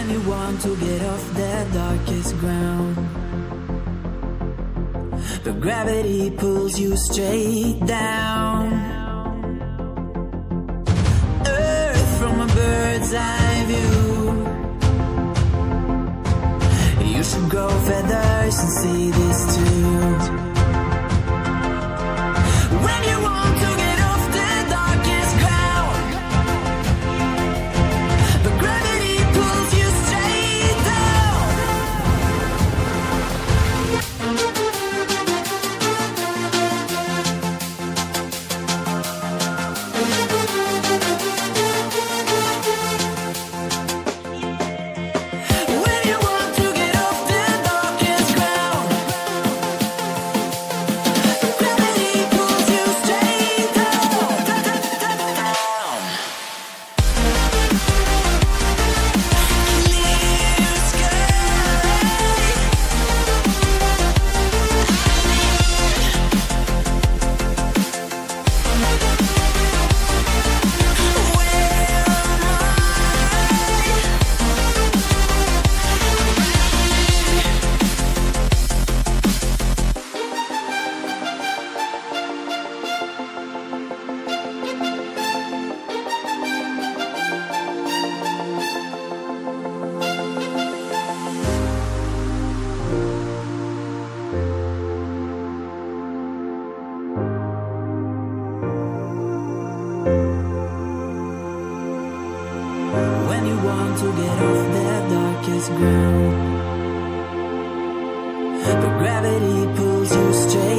When you want to get off the darkest ground, but gravity pulls you straight down. Earth from a bird's eye view. You should grow feathers and see this too. When you want to get off the darkest ground, but gravity pulls you straight down. When you want to get off the darkest ground, but gravity pulls you straight down. Clear sky. When you want to get off the darkest ground, but gravity pulls you straight